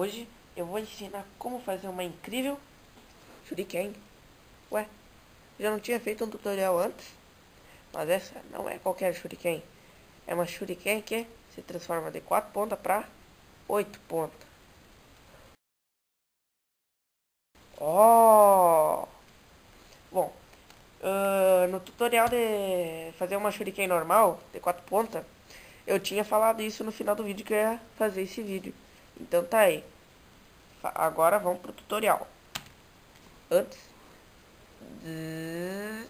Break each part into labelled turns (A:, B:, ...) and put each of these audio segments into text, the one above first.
A: Hoje eu vou ensinar como fazer uma incrível shuriken. Ué, já não tinha feito um tutorial antes? Mas essa não é qualquer shuriken. É uma shuriken que se transforma de 4 pontas para 8 pontas. Oh! Bom, no tutorial de fazer uma shuriken normal, de 4 pontas, eu tinha falado isso no final do vídeo que eu ia fazer esse vídeo. Então tá aí. Agora vamos pro tutorial. Antes de...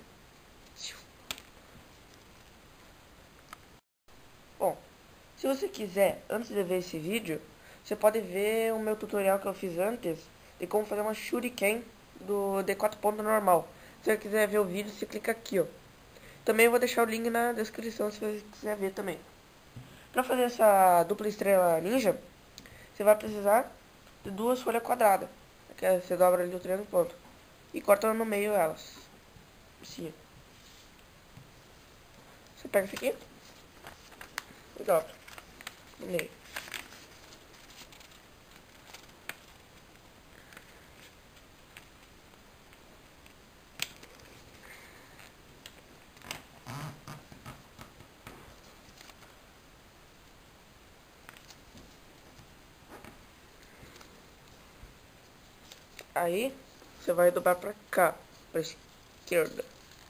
A: Bom, se você quiser, antes de ver esse vídeo, você pode ver o meu tutorial que eu fiz antes de como fazer uma shuriken do D4 ponto normal. Se você quiser ver o vídeo, você clica aqui, ó. Também eu vou deixar o link na descrição se você quiser ver também. Para fazer essa dupla estrela ninja, você vai precisar de 2 folhas quadradas. Que você dobra ali o triângulo ponto. E corta no meio elas. Assim. Você pega isso aqui e dobra no meio. Aí você vai dobrar pra cá, pra esquerda.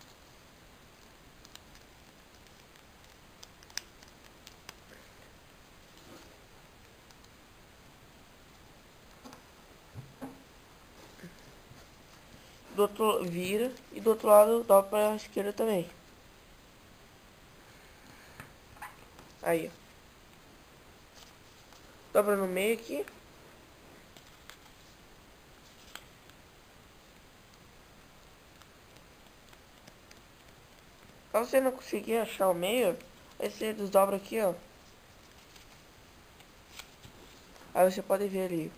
A: Do outro vira e do outro lado dobra pra esquerda também. Aí, ó. Dobra no meio aqui. Se você não conseguir achar o meio, aí você desdobra aqui, ó. Aí você pode ver ali.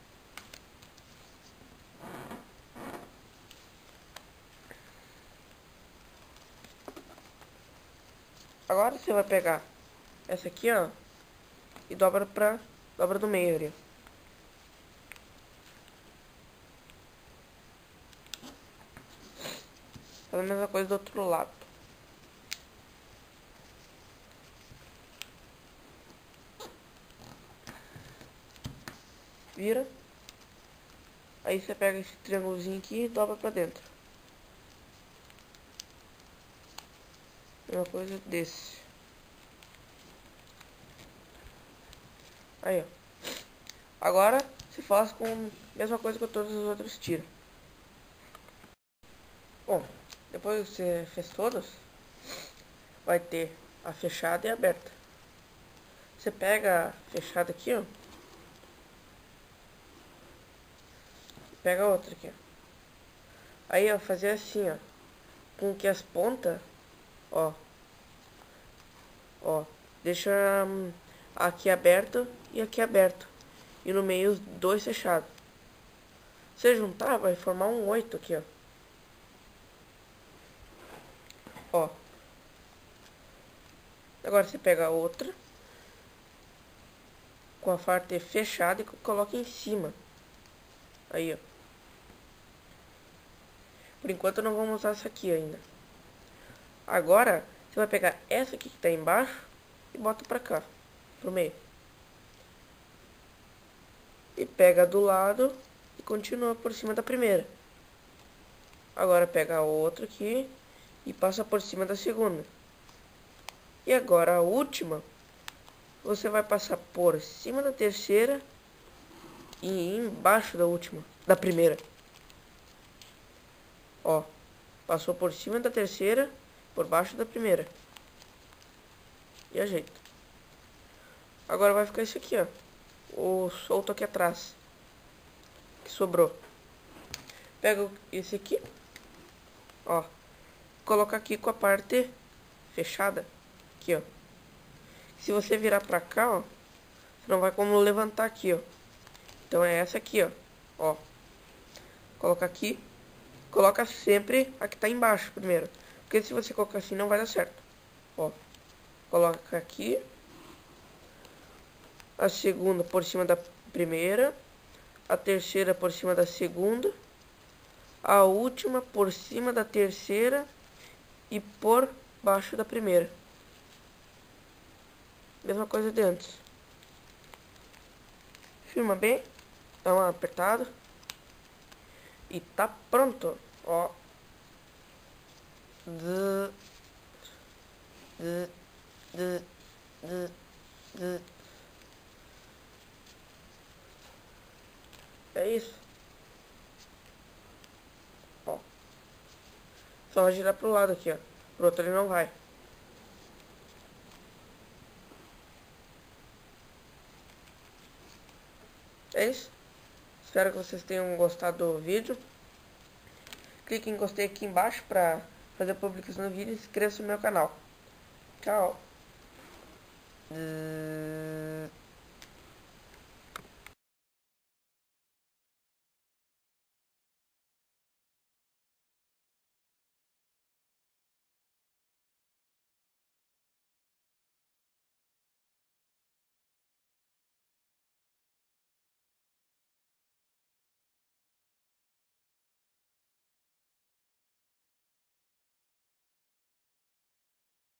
A: Agora você vai pegar essa aqui, ó, e dobra do meio ali. Faz a mesma coisa do outro lado. Vira. Aí você pega esse triângulozinho aqui e dobra pra dentro. Mesma coisa desse. Aí, ó. Agora você faz com a mesma coisa que todos os outros tiros. Bom, depois que você fez todos, vai ter a fechada e a aberta. Você pega a fechada aqui, ó. Pega a outra aqui, ó. Aí, ó, fazer assim, ó. Com que as pontas, ó. Ó, deixa aqui aberto e aqui aberto. E no meio os dois fechados. Se juntar, vai formar um 8 aqui, ó. Ó. Agora você pega a outra. Com a parte fechada e coloca em cima. Aí, ó. Por enquanto não vamos usar essa aqui ainda. Agora, você vai pegar essa aqui que tá embaixo e bota pra cá, pro meio. E pega do lado e continua por cima da primeira. Agora pega a outra aqui e passa por cima da segunda. E agora a última, você vai passar por cima da terceira e embaixo da última, da primeira. Ó, passou por cima da terceira, por baixo da primeira. E ajeita. Agora vai ficar isso aqui, ó. O solto aqui atrás. Que sobrou. Pega esse aqui. Ó. Coloca aqui com a parte fechada. Aqui, ó. Se você virar pra cá, ó. Você não vai como levantar aqui, ó. Então é essa aqui, ó. Ó. Coloca aqui. Coloca sempre a que tá embaixo primeiro. Porque se você colocar assim não vai dar certo. Ó. Coloca aqui. A segunda por cima da primeira. a terceira por cima da segunda, a última por cima da terceira e por baixo da primeira. Mesma coisa de antes. Firma bem, dá uma apertada e tá pronto, ó. É isso. Ó. Só vai girar pro lado aqui, ó. Pro outro ele não vai. É isso. Espero que vocês tenham gostado do vídeo. Clique em gostei aqui embaixo para fazer publicação do vídeo e inscreva-se no meu canal. Tchau.